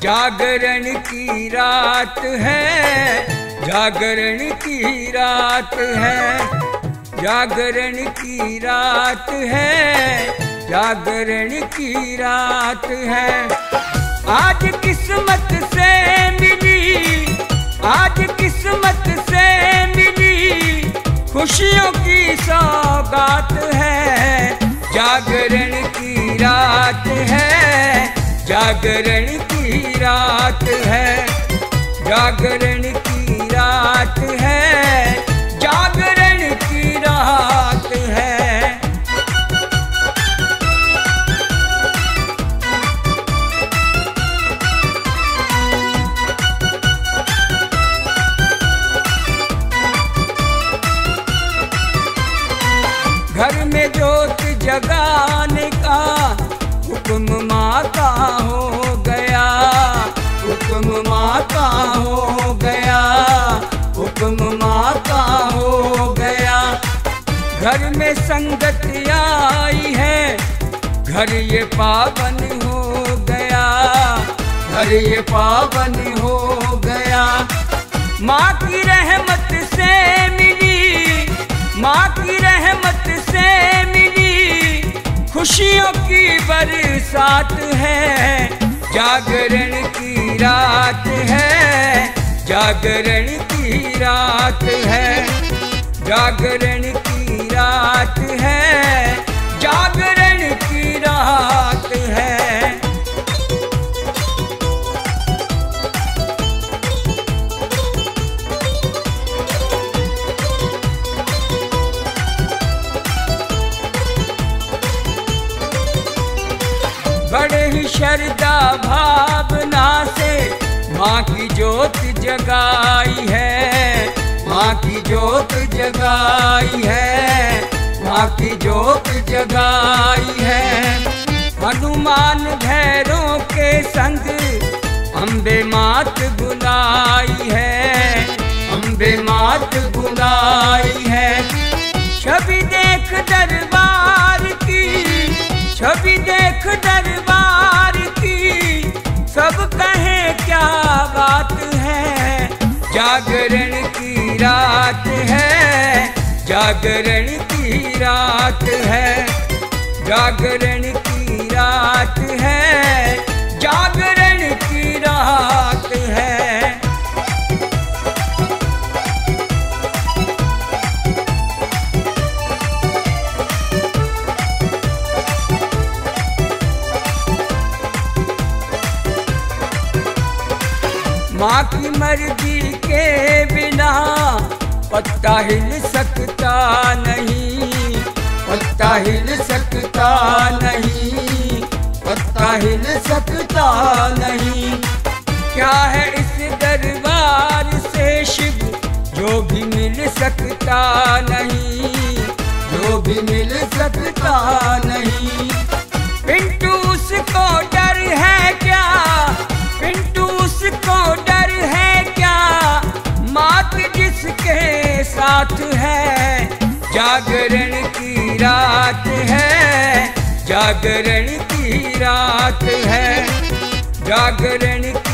जागरण की रात है, जागरण की रात है, जागरण की रात है, जागरण की रात है। आज किस्मत से मिली, आज किस्मत से मिली खुशियों की सौगात है। जागरण की रात है, जागरण की रात है, जागरण की रात है, जागरण की रात है। घर में ज्योत जगाने का हुक्म माँ का हो गया, हुक्म माँ का हो गया, हुक्म माँ का हो गया। घर में संगत आई है, घर ये पावन हो गया, घर ये पावन हो गया। माँ की रहमत से मिली, माँ की रहमत से मिली खुशियों की बरसात है। जागरण की रात है, जागरण की रात है, जागरण की रात है, जागरण की रात है। बड़े ही श्रद्धा भावना से माँ की ज्योत जगाई है, माँ की ज्योत जगाई है, माँ की ज्योत जगाई है। हनुमान भैरों के संग अम्बे मात बुलाई है, अम्बे मात बुलाई है। छवि देख दरबार की, छवि देख दरबार की, सब कहे क्या बात है। जागरण की रात है, जागरण की रात है, जागरण की रात है, जागरण की रात है। माँ की मर्जी के बिना पत्ता हिल सकता नहीं, पत्ता हिल सकता नहीं, पत्ता हिल सकता नहीं। क्या है इस दरबार से शिव जो भी मिल सकता नहीं, जो भी मिल सकता नहीं। पिंटू उसको डर है क्या, पिंटू उसको डर है क्या, मात जिसके साथ है। जागरण की रात है, जागरण की रात है, जागरण